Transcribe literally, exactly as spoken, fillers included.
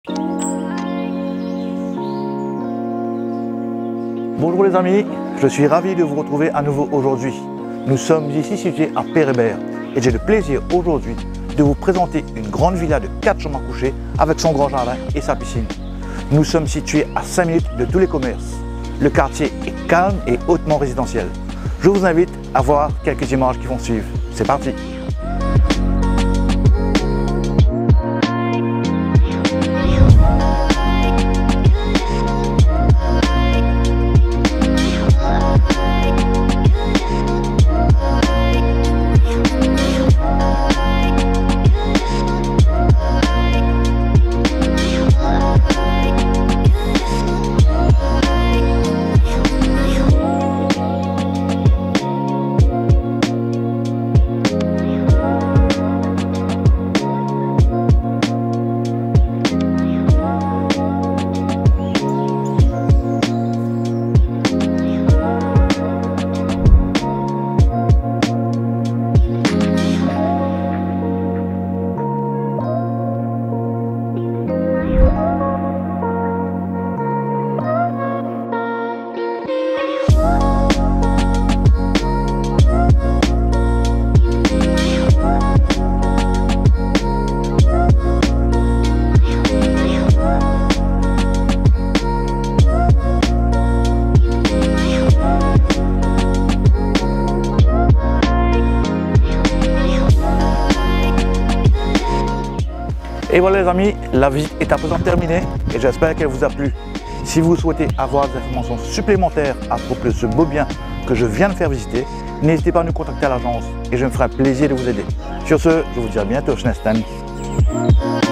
Bonjour les amis, je suis ravi de vous retrouver à nouveau aujourd'hui. Nous sommes ici situés à Pérébert et j'ai le plaisir aujourd'hui de vous présenter une grande villa de quatre chambres à coucher avec son grand jardin et sa piscine. Nous sommes situés à cinq minutes de tous les commerces. Le quartier est calme et hautement résidentiel. Je vous invite à voir quelques images qui vont suivre. C'est parti! Et voilà les amis, la visite est à présent terminée et j'espère qu'elle vous a plu. Si vous souhaitez avoir des informations supplémentaires à propos de ce beau bien que je viens de faire visiter, n'hésitez pas à nous contacter à l'agence et je me ferai un plaisir de vous aider. Sur ce, je vous dis à bientôt, Schnesten.